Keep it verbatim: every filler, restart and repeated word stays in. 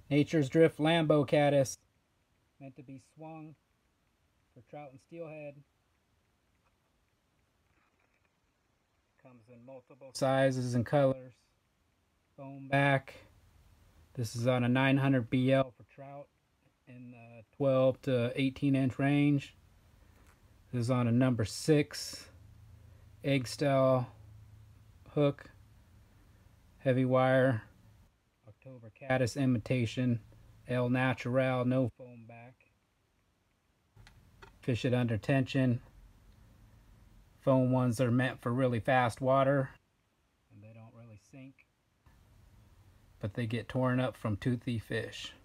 Nature's Drift Lambo Caddis. Meant to be swung for trout and steelhead. Comes in multiple sizes and colors. Foam back. This is on a nine hundred B L for trout in the twelve to eighteen inch range. This is on a number six egg style hook. Heavy wire. October Caddis imitation. El Natural, no foam back. Fish it under tension. Foam ones are meant for really fast water, and they don't really sink, but they get torn up from toothy fish.